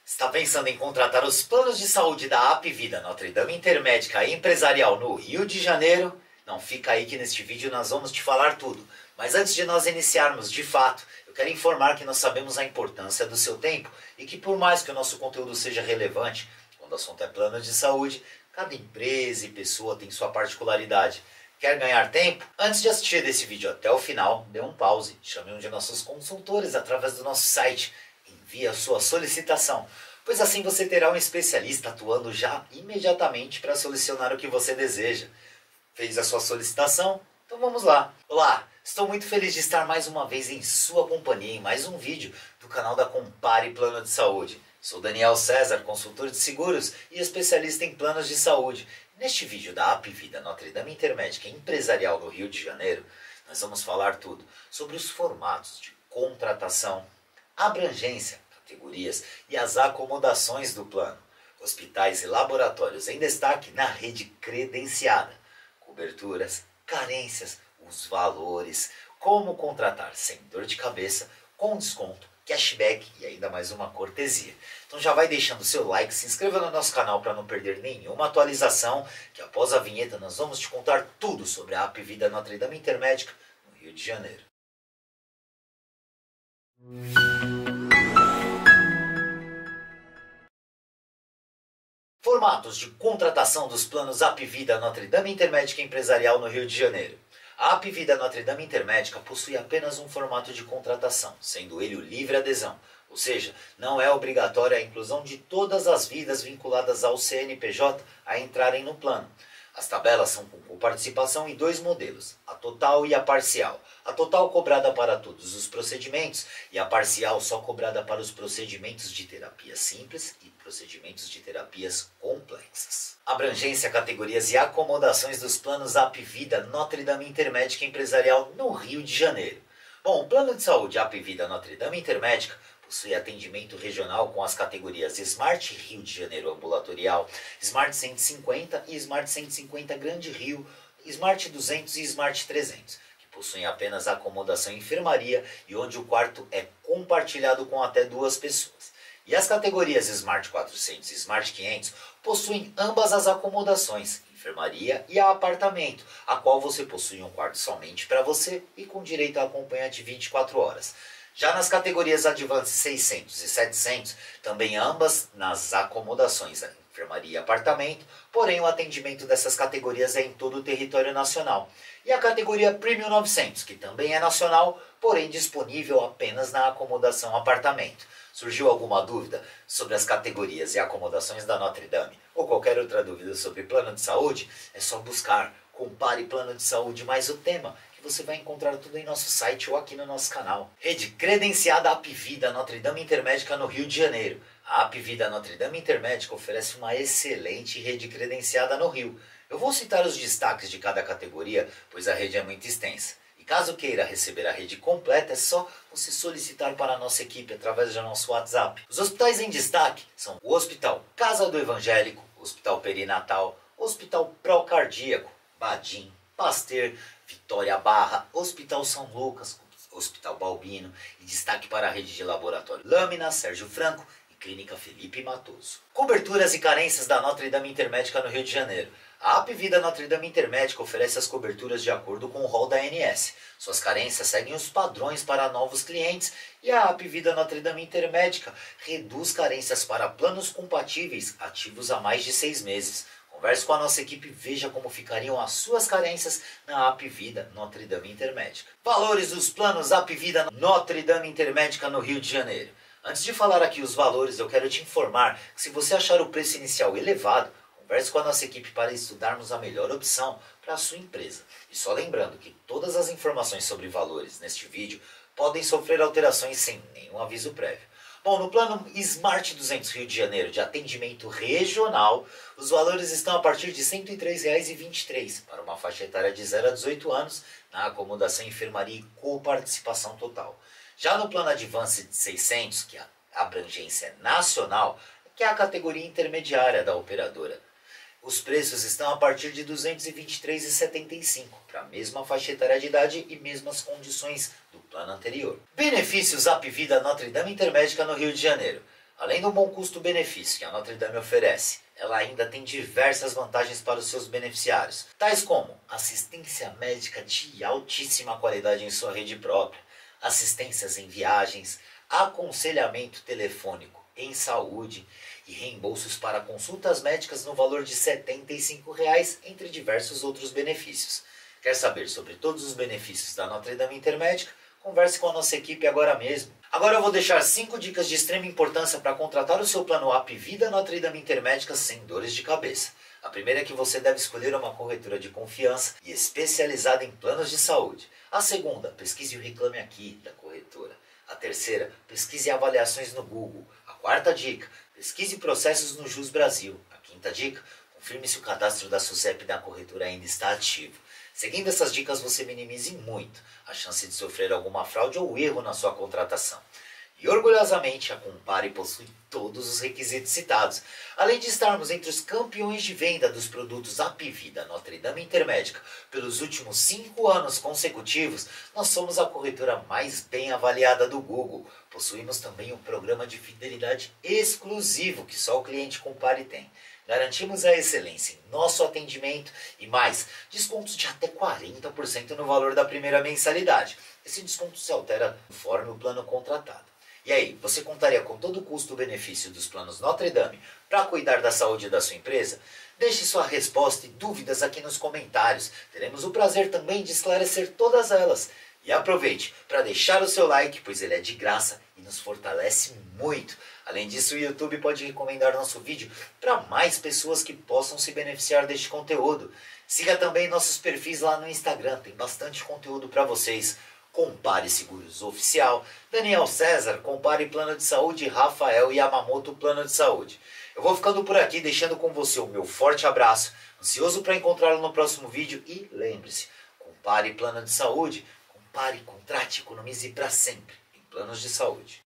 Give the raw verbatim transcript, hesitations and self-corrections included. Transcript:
Está pensando em contratar os planos de saúde da Apvida Notre Dame Intermédica Empresarial no Rio de Janeiro? Não, fica aí que neste vídeo nós vamos te falar tudo. Mas antes de nós iniciarmos de fato, eu quero informar que nós sabemos a importância do seu tempo e que por mais que o nosso conteúdo seja relevante, quando o assunto é plano de saúde, cada empresa e pessoa tem sua particularidade. Quer ganhar tempo? Antes de assistir esse vídeo até o final, dê um pause, chame um de nossos consultores através do nosso site, envie a sua solicitação, pois assim você terá um especialista atuando já imediatamente para solucionar o que você deseja. Fez a sua solicitação? Então vamos lá. Olá, estou muito feliz de estar mais uma vez em sua companhia em mais um vídeo do canal da Compare Plano de Saúde. Sou Daniel César, consultor de seguros e especialista em planos de saúde. Neste vídeo da Apvida Notre Dame Intermédica Empresarial no Rio de Janeiro, nós vamos falar tudo sobre os formatos de contratação, abrangência, categorias e as acomodações do plano, hospitais e laboratórios em destaque na rede credenciada, coberturas, carências, os valores, como contratar sem dor de cabeça, com desconto, cashback e ainda mais uma cortesia. Então já vai deixando seu like, se inscreva no nosso canal para não perder nenhuma atualização, que após a vinheta nós vamos te contar tudo sobre a Apvida Notre Dame Intermédica no Rio de Janeiro. Formatos de contratação dos planos Apvida Notre Dame Intermédica Empresarial no Rio de Janeiro. A Apvida Notre Dame Intermédica possui apenas um formato de contratação, sendo ele o livre adesão, ou seja, não é obrigatória a inclusão de todas as vidas vinculadas ao C N P J a entrarem no plano. As tabelas são com coparticipação em dois modelos, a total e a parcial. A total cobrada para todos os procedimentos e a parcial só cobrada para os procedimentos de terapia simples e procedimentos de terapias complexas. Abrangência, categorias e acomodações dos planos Apvida Notre Dame Intermédica Empresarial no Rio de Janeiro. Bom, o plano de saúde Apvida Notre Dame Intermédica possui atendimento regional com as categorias Smart Rio de Janeiro Ambulatorial, Smart cento e cinquenta e Smart cento e cinquenta Grande Rio, Smart duzentos e Smart trezentos, que possuem apenas acomodação em enfermaria e onde o quarto é compartilhado com até duas pessoas. E as categorias Smart quatrocentos e Smart quinhentos possuem ambas as acomodações, enfermaria e a apartamento, a qual você possui um quarto somente para você e com direito a acompanhante vinte e quatro horas. Já nas categorias Advance seiscentos e setecentos, também ambas nas acomodações, enfermaria e apartamento, porém o atendimento dessas categorias é em todo o território nacional. E a categoria Premium novecentos, que também é nacional, porém disponível apenas na acomodação apartamento. Surgiu alguma dúvida sobre as categorias e acomodações da Notre Dame ou qualquer outra dúvida sobre plano de saúde? É só buscar Compare Plano de Saúde mais o tema, que você vai encontrar tudo em nosso site ou aqui no nosso canal. Rede credenciada Apvida Notre Dame Intermédica no Rio de Janeiro. A Apvida Notre Dame Intermédica oferece uma excelente rede credenciada no Rio. Eu vou citar os destaques de cada categoria, pois a rede é muito extensa. E caso queira receber a rede completa, é só você solicitar para a nossa equipe através do nosso WhatsApp. Os hospitais em destaque são o Hospital Casa do Evangélico, Hospital Perinatal, Hospital Procardíaco, Badim, Pasteur, Vitória Barra, Hospital São Lucas, Hospital Balbino e destaque para a rede de laboratório Lâmina, Sérgio Franco e Clínica Felipe Matoso. Coberturas e carências da Notre Dame Intermédica no Rio de Janeiro. A Apvida Notre Dame Intermédica oferece as coberturas de acordo com o rol da A N S. Suas carências seguem os padrões para novos clientes e a Apvida Notre Dame Intermédica reduz carências para planos compatíveis ativos há mais de seis meses. Converse com a nossa equipe e veja como ficariam as suas carências na Apvida Notre Dame Intermédica. Valores dos planos Apvida Notre Dame Intermédica no Rio de Janeiro. Antes de falar aqui os valores, eu quero te informar que se você achar o preço inicial elevado, converse com a nossa equipe para estudarmos a melhor opção para a sua empresa. E só lembrando que todas as informações sobre valores neste vídeo podem sofrer alterações sem nenhum aviso prévio. Bom, no plano Smart duzentos Rio de Janeiro de atendimento regional, os valores estão a partir de cento e três reais e vinte e três centavos para uma faixa etária de zero a dezoito anos na acomodação enfermaria e coparticipação total. Já no plano Advance seiscentos, que a abrangência é nacional, que é a categoria intermediária da operadora, os preços estão a partir de duzentos e vinte e três reais e setenta e cinco centavos para a mesma faixa etária de idade e mesmas condições do plano anterior. Benefícios Apvida Notre Dame Intermédica no Rio de Janeiro. Além do bom custo-benefício que a Notre Dame oferece, ela ainda tem diversas vantagens para os seus beneficiários, tais como assistência médica de altíssima qualidade em sua rede própria, assistências em viagens, aconselhamento telefônico em saúde e reembolsos para consultas médicas no valor de setenta e cinco reais, entre diversos outros benefícios. Quer saber sobre todos os benefícios da Notre Dame Intermédica? Converse com a nossa equipe agora mesmo. Agora eu vou deixar cinco dicas de extrema importância para contratar o seu plano Apvida Notre Dame Intermédica sem dores de cabeça. A primeira é que você deve escolher uma corretora de confiança e especializada em planos de saúde. A segunda, pesquise o Reclame Aqui da corretora. A terceira, pesquise avaliações no Google. A quarta dica, pesquise processos no Jus Brasil. A quinta dica, confirme se o cadastro da SUSEP da corretora ainda está ativo. Seguindo essas dicas, você minimize muito a chance de sofrer alguma fraude ou erro na sua contratação. E orgulhosamente, a Compare possui todos os requisitos citados. Além de estarmos entre os campeões de venda dos produtos Apvida Notre Dame Intermédica pelos últimos cinco anos consecutivos, nós somos a corretora mais bem avaliada do Google. Possuímos também um programa de fidelidade exclusivo que só o cliente Compare tem. Garantimos a excelência em nosso atendimento e mais, descontos de até quarenta por cento no valor da primeira mensalidade. Esse desconto se altera conforme o plano contratado. E aí, você contaria com todo o custo-benefício dos planos Notre Dame para cuidar da saúde da sua empresa? Deixe sua resposta e dúvidas aqui nos comentários. Teremos o prazer também de esclarecer todas elas. E aproveite para deixar o seu like, pois ele é de graça e nos fortalece muito. Além disso, o YouTube pode recomendar nosso vídeo para mais pessoas que possam se beneficiar deste conteúdo. Siga também nossos perfis lá no Instagram, tem bastante conteúdo para vocês. Compare Seguros Oficial, Daniel César, Compare Plano de Saúde, Rafael Yamamoto Plano de Saúde. Eu vou ficando por aqui, deixando com você o meu forte abraço, ansioso para encontrá-lo no próximo vídeo e lembre-se, compare Plano de Saúde, compare, contrate, economize para sempre em planos de saúde.